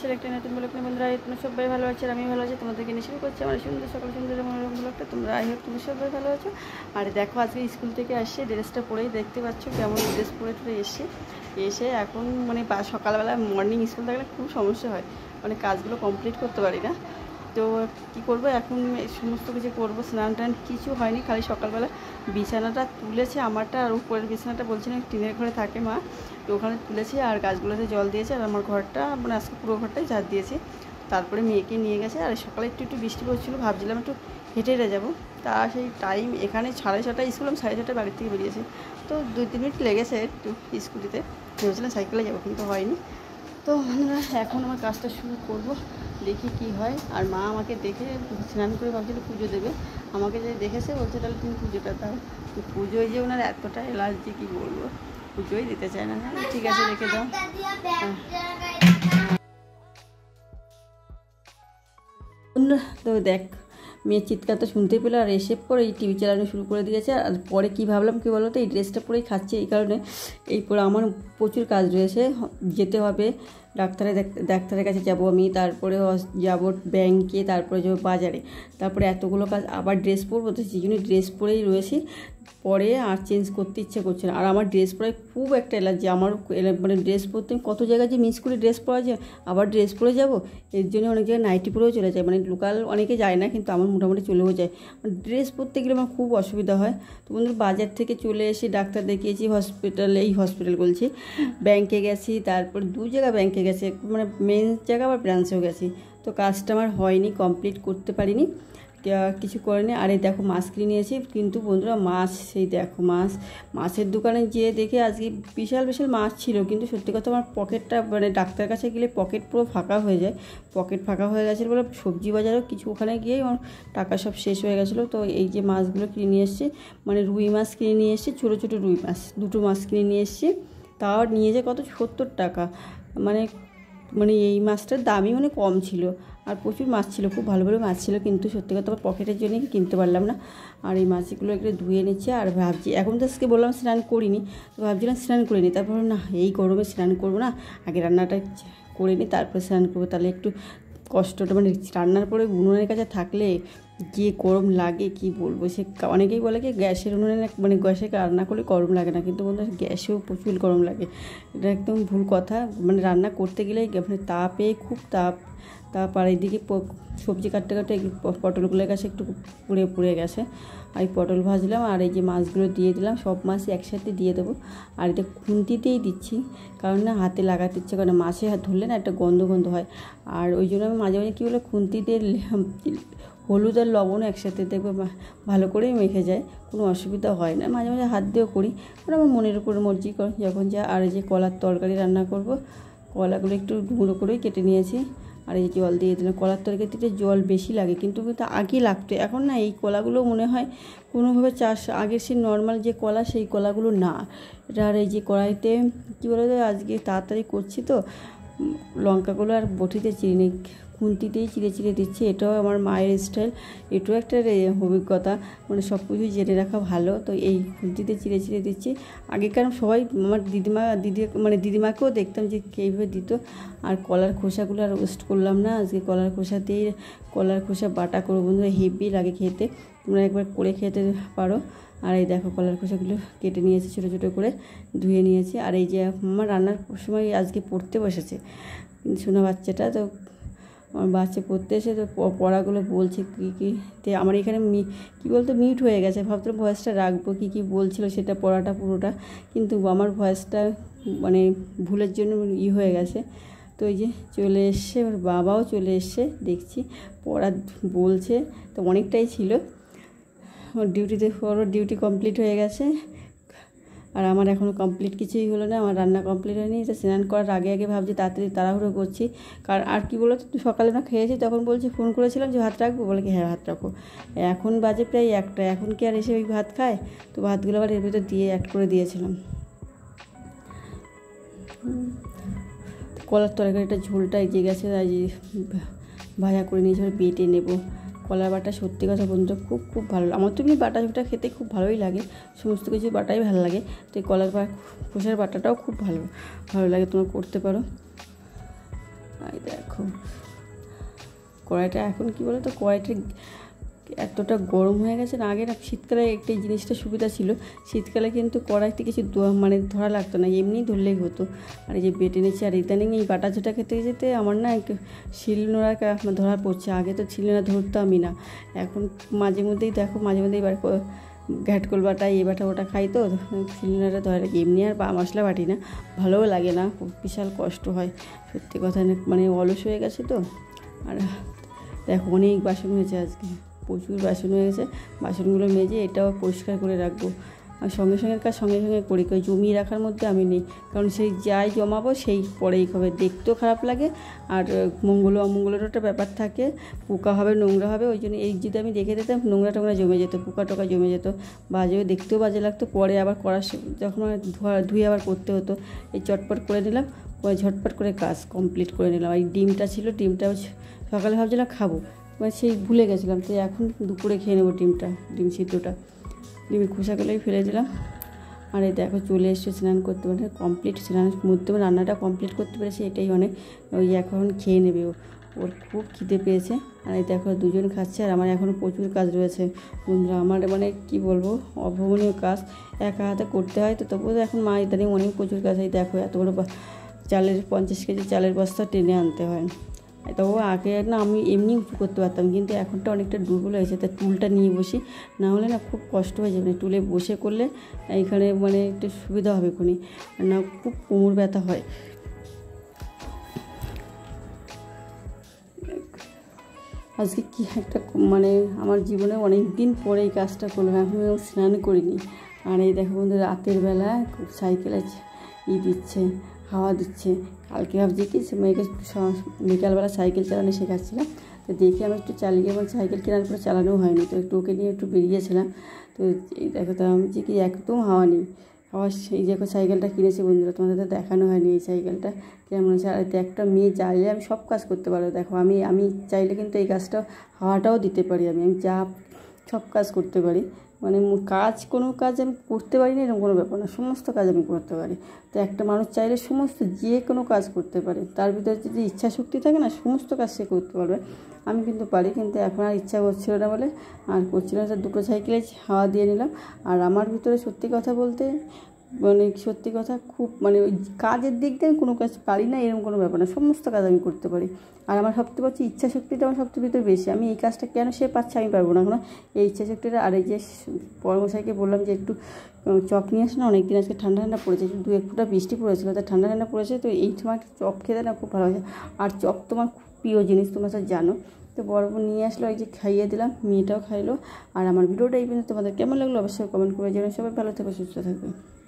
মাসের একটা নতুন ব্লগ নিয়ে বন্ধুরা, তোমরা সবাই ভালো আছো, আমি ভালো আছি। তোমাদেরকে নিয়ে শুরু করছি আমার সুন্দর সকাল সুন্দর মনোরম ব্লগটা। তোমরা আই হোপ তোমরা সবাই ভালো আছো। আর দেখো আজকে স্কুল থেকে আসছে, ড্রেসটা পরেই দেখতে পাচ্ছ কেমন ড্রেস পরে এসে এখন মানে সকালবেলা মর্নিং স্কুল থাকলে খুব সমস্যা হয়, মানে কাজগুলো কমপ্লিট করতে পারি না। তো কী করবো এখন, সমস্ত কিছু করবো, স্নান টান কিছু হয়নি, খালি সকালবেলা বিছানাটা তুলেছে আমারটা, আর উপরের বিছানাটা বলছি না টিনের ঘরে থাকে মা, তো ওখানে তুলেছি আর গাছগুলোতে জল দিয়েছে, আর আমার ঘরটা মানে আজকে পুরো ঘরটাই ঝাড় দিয়েছি। তারপরে মেয়েকে নিয়ে গেছে, আর সকালে একটু বৃষ্টি পড়ছিলো, ভাবছিলাম একটু হেঁটে হেঁটে যাবো। তা সেই টাইম এখানে 6:30 স্কুল, আমি 6:30 বাড়ির থেকে বেরিয়েছি, তো 2-3 মিনিট লেগেছে একটু স্কুটিতে, ভেবেছিলাম সাইকেলে যাবো কিন্তু হয়নি। তো বন্ধুরা এখন আমার কাজটা শুরু করব, দেখি কি হয়। আর মা আমাকে দেখে স্নান করে ভাবছিল পুজো দেবে, আমাকে যে দেখেছে বলছে তাহলে তুমি পুজোটা দাও। পুজোয় যে ওনার এতটা এলার্জি কী বলবো, পুজোই দিতে চায় না। ঠিক আছে রেখে দাও। তো দেখ মেয়ের চিৎকার তো শুনতেই পেলো, আর এসে পরে এই টিভি চালানো শুরু করে দিয়েছে। আর পরে কী ভাবলাম কী বলো তো, এই ড্রেসটা পরেই খাচ্ছে, এই কারণে এই পরে আমার প্রচুর কাজ রয়েছে, যেতে হবে ডাক্তারের কাছে যাব আমি, তারপরে যাব ব্যাংকে, তারপরে যাবো বাজারে, তারপরে এতগুলো কাজ আবার ড্রেস পরবো, তো সেই জন্য ড্রেস পরেই রয়েছি। পরে আর চেঞ্জ করতে ইচ্ছে করছে না। আর আমার ড্রেস পরে খুব একটা এলার্জি, আমার মানে ড্রেস পরতে কত জায়গায় যে মিস করে ড্রেস পরা যায়, আবার ড্রেস পরে যাব, এর জন্য অনেক জায়গায় নাইটি পরেও চলে যায়, মানে লোকাল অনেকে যায় না কিন্তু আমার মোটামুটি চলেও যায়। ড্রেস পরতে গেলে আমার খুব অসুবিধা হয়। তো বন্ধুরা বাজার থেকে চলে এসে ডাক্তার দেখিয়েছি, হসপিটাল বলছি, ব্যাংকে গেছি, তারপর 2 জায়গা ব্যাংকে গেছি, মানে মেন জায়গা আবার ব্রাঞ্চেও গেছি। তো কাজটা আমার হয়নি, কমপ্লিট করতে পারিনি, কিছু করেনি। আর এই দেখো মাছ কিনে নিয়েছি, কিন্তু বন্ধুরা মাছ সেই দেখো মাছের দোকানে যেয়ে দেখে আজকে বিশাল মাছ ছিল, কিন্তু সত্যি কথা আমার পকেটটা মানে ডাক্তারের কাছে গেলে পকেট পুরো ফাঁকা হয়ে যায়, পকেট ফাঁকা হয়ে গেছিলো বলে সবজি বাজারও কিছু ওখানে গিয়েই আমার টাকা সব শেষ হয়ে গেছিলো। তো এই যে মাছগুলো কিনে নিয়ে এসেছি, মানে রুই মাছ কিনে নিয়ে এসেছি, ছোটো রুই মাছ 2টো মাছ কিনে নিয়ে এসেছি, তাও নিয়ে যায় কত 70 টাকা। মানে এই মাছটার দামই মানে কম ছিল, আর প্রচুর মাছ ছিল, খুব ভালো মাছ ছিল, কিন্তু সত্যি কথা আমার পকেটের জন্যই কিনতে পারলাম না। আর এই মাছগুলো একটু ধুয়ে নিচ্ছে, আর ভাবছি এখন তো আজকে বললাম স্নান করিনি, তো ভাবছিলাম স্নান করে নিই, তারপর না এই গরমে স্নান করবো না, আগে রান্নাটা করে নিই তারপরে স্নান করবো, তাহলে একটু কষ্টটা মানে রান্নার পরে উনুনের কাছে থাকলে যে গরম লাগে কি বলবো। সে অনেকেই বলে কি গ্যাসের উনুনে মানে গ্যাসে রান্না করলে গরম লাগে না, কিন্তু বন্ধুরা গ্যাসেও প্রচুর গরম লাগে, এটা একদম ভুল কথা। মানে রান্না করতে গেলেই মানে তাপে খুব তাপ, আর এইদিকে সবজি কাটতে পটলগুলোর কাছে একটু পুড়ে গেছে, আর এই পটল ভাজলাম, আর এই যে মাছগুলো দিয়ে দিলাম, সব মাছ একসাথে দিয়ে দেবো। আর এটা খুন্তিতেই দিচ্ছি, কারণ না হাতে লাগাতে ইচ্ছে করে না, মাছে হাত ধরলে না একটা গন্ধ হয়, আর ওই জন্য আমি মাঝে কী বলে খুন্তিতে হলুদ আর লবণ একসাথে দেখবে ভালো করেই মেখে যায়, কোনো অসুবিধা হয় না। মাঝে হাত দিয়েও করি, ওটা আমার মনের উপর মর্জি যখন যা। আর এই যে কলার তরকারি রান্না করব, কলাগুলো একটু গুঁড়ো করেই কেটে নিয়েছি, আর এই জল দিয়ে দিলাম। কলার তরকারিতে জল বেশি লাগে, কিন্তু আগে লাগতো, এখন না এই কলাগুলো মনে হয় কোনোভাবে চাষ, আগের সেই নর্মাল যে কলা সেই কলাগুলো না। আর এই যে কড়াইতে কী বলে আজকে তাড়াতাড়ি করছি তো, লঙ্কাগুলো আর বটিতে চিনি নেই, খুন্তিতেই চিড়ে দিচ্ছি। এটাও আমার মায়ের স্টাইল, এটাও একটা অভিজ্ঞতা, মানে সব কিছুই জেনে রাখা ভালো। তো এই খুন্তিতে চিড়ে দিচ্ছি। আগেকার সবাই আমার দিদিমাকেও দেখতাম যে কীভাবে দিত। আর কলার খোসাগুলো আর ওয়েস্ট করলাম না, আজকে কলার খোসা বাটা করবো বন্ধুরা, হেভি লাগে খেতে, তোমরা একবার করে খেতে পারো। আর এই দেখো কলার খোসাগুলো কেটে নিয়েছি, ছোটো করে ধুয়ে নিয়েছি। আর এই যে আমার রান্নার সময় আজকে পড়তে বসেছে শোনা বাচ্চাটা, তো আমার বাচ্চা পড়তে এসে তো পড়াগুলো বলছে কী তো আমার এখানে কী বলতো মিউট হয়ে গেছে, ভাবতাম ভয়েসটা রাখবো, কী বলছিল সেটা পড়াটা পুরোটা, কিন্তু আমার ভয়েসটা মানে ভুলের জন্য হয়ে গেছে। তো এই যে চলে এসছে, ওর বাবাও চলে এসছে, দেখছি পড়া বলছে, তো অনেকটাই ছিল। ওর ডিউটি কমপ্লিট হয়ে গেছে, আর আমার এখনও কমপ্লিট কিছুই হলো না, আমার রান্না কমপ্লিট হয়নি। তো স্নান করার আগে ভাবছি তাড়াহুড়ো করছি, কারণ আর কি বলো তো সকালে না খেয়েছি, তখন বলছি ফোন করেছিলাম যে ভাত রাখবো, বলে কি হ্যাঁ ভাত রাখো। এখন বাজে প্রায় 1টা, এখন কি আর এসে ওই ভাত খায়, তো ভাতগুলো আবার এর ভিতর দিয়ে অ্যাড করে দিয়েছিলাম। কলার তরকারিটা ঝোলটা এগিয়ে গেছে, আজ ভাজা করে নিয়েছি, বেটে নেবো। কলার বাটা সত্যি কথা বন্ধুরা খুব ভালো, আমার তো এমনি বাটা খেতে খুব ভালোই লাগে, সমস্ত কিছু বাটাই ভালো লাগে, তো এই খোসার বাটাটাও খুব ভালো লাগে, তোমরা করতে পারো। আর দেখো কড়াইটা এখন কি বলো তো, কড়াইটা এতটা গরম হয়ে গেছে না। আগে না শীতকালে একটা জিনিসটা সুবিধা ছিল, শীতকালে কিন্তু কড়াইতে কিছু মানে ধরা লাগতো না, এমনি ধরলেই হতো। আর এই যে বেটে নিচ্ছি। আর ইদানিং এই বাটা ঝোটা খেতে যেতে আমার না একটু শিলনোড়া ধরা পড়ছে। আগে তো শিলনোড়া ধরতামই না, এখন মাঝে মধ্যেই দেখো মাঝে মধ্যেই এবার ঘ্যাটকল বাটা এই বাটা ওটা খাই, তো শিলনোড়াটা ধরে রাখি। এমনি আর মশলা বাটি না, ভালোও লাগে না, বিশাল কষ্ট হয় সত্যি কথা, মানে অলস হয়ে গেছে তো। আর দেখো অনেক বাসন হয়েছে আজকে, প্রচুর বাসন হয়ে গেছে। বাসনগুলো মেজে এটাও পরিষ্কার করে রাখবো। আর সঙ্গে সঙ্গে কাজ সঙ্গে সঙ্গে করি, জমিয়ে রাখার মধ্যে আমি নেই, কারণ সেই যাই জমাবো সেই পরেই হবে, দেখতেও খারাপ লাগে। আর মঙ্গল অমঙ্গলের একটা ব্যাপার থাকে, পোকা হবে নোংরা হবে, ওই জন্য এই যদি আমি দেখে দিতাম নোংরা টোংরা জমে যেত, পোকা টোকা জমে যেত, বাজেও দেখতেও বাজে লাগতো। পরে আবার করার যখন ধুয়ে আবার করতে হতো, এই চটপট করে নিলাম, পরে ঝটপট করে কাজ কমপ্লিট করে নিলাম। এই ডিমটা ছিল, ডিমটা সকালে ভাবছিলাম খাবো, এবার সেই ভুলে গেছিলাম, তো এখন দুপুরে খেয়ে নেবো ডিম সিদ্ধটা। ডিমের খোসাগুলোই ফেলে দিলাম। আর এই দেখো চলে এসছে স্নান করতে, পারে কমপ্লিট স্নানের মধ্যে রান্নাটা কমপ্লিট করতে পেরেছি, এটাই অনেক। ওই এখন খেয়ে নেবে ওর খুব খিদে পেয়েছে। আর এই দেখো দুজন খাচ্ছে, আর আমার এখনও প্রচুর কাজ রয়েছে বন্ধুরা। আমার মানে কি বলবো, অভাবনীয় কাজ একা হাতে করতে হয়, তো তবুও এখন মা ইদানিং অনেক প্রচুর কাজ। এই দেখো এত বড় চালের 50 কেজি চালের বস্তা টেনে আনতে হয়। তবু আগে না আমি এমনি উঁচু করতে পারতাম, কিন্তু এখনটা অনেকটা দুর্বল হয়েছে, তাই টুলটা নিয়ে বসি, না হলে না খুব কষ্ট হয়ে যাবে। টুলে বসে করলে এইখানে মানে একটু সুবিধা হবে, খুনি না খুব কোমর ব্যথা হয়। আজকে কি একটা মানে আমার জীবনে অনেক দিন পরে এই কাজটা করলাম, এখন স্নান করিনি। আর এই দেখো বন্ধু রাতের বেলা সাইকেলে দিচ্ছে, হাওয়া দিচ্ছে। কালকে ভাবছি কি মেয়েকে বিকালবেলা সাইকেল চালানো শেখাচ্ছিলাম, তো দেখে আমি একটু চালিয়ে, এবং সাইকেল কেনার পরে চালানো হয়নি, তো একটু ওকে নিয়ে একটু বেরিয়েছিলাম। তো এই দেখো তো আমি কি একদম হাওয়া নেই, হাওয়া। এই দেখো সাইকেলটা কিনেছি বন্ধুরা, তোমাদের তো দেখানো হয়নি এই সাইকেলটা কেমন আছে। আর একটা মেয়ে চাইলে আমি সব কাজ করতে পারবো, দেখো আমি চাইলে কিন্তু এই কাজটা হাওয়াটাও দিতে পারি, আমি যা সব কাজ করতে পারি। মানে কোনো কাজ আমি করতে পারি না এরকম কোনো ব্যাপার না, সমস্ত কাজ আমি করতে পারি। তো একটা মানুষ চাইলে সমস্ত যে কোনো কাজ করতে পারে, তার ভিতরে যদি ইচ্ছা শক্তি থাকে না, সমস্ত কাজ সে করতে পারবে। আমি কিন্তু পারি, কিন্তু এখন আর ইচ্ছা করছিল না বলে আর করছিলাম। দুটো সাইকেলে হাওয়া দিয়ে নিলাম। আর আমার ভিতরে সত্যি কথা বলতে মানে সত্যি কথা খুব মানে ওই কাজের দিক দিয়ে আমি কোনো কাজ পারি না এরকম কোনো ব্যাপার না, সমস্ত কাজ আমি করতে পারি। আর আমার সবচেয়ে পাচ্ছি ইচ্ছা শক্তিটা আমার সবচেয়ে ভিতরে বেশি। আমি এই কাজটা কেন সে পাচ্ছে আমি পারবো না এখন, এই ইচ্ছা শক্তিটা। আর এই যে পরমশাইকে বললাম যে একটু চপ নিয়ে আসে না, অনেকদিন আজকে ঠান্ডা ঠান্ডা পড়েছে, 2-1 ফোঁটা বৃষ্টি পড়েছিল, তাই ঠান্ডা ঠান্ডা পড়েছে, তো এই সময় চপ খেতে না খুব ভালো হয়েছে। আর চপ তোমার খুব প্রিয় জিনিস, তোমরা সব জানো। তো বড় বোন নিয়ে আসলো, এই যে খাইয়ে দিলাম, মেয়েটাও খাইলো। আর আমার ভিডিওটা এই পর্যন্ত তোমাদের কেমন লাগলো অবশ্যই কমেন্ট করে জানাও। সবাই ভালো থাকবে, সুস্থ থাকবে।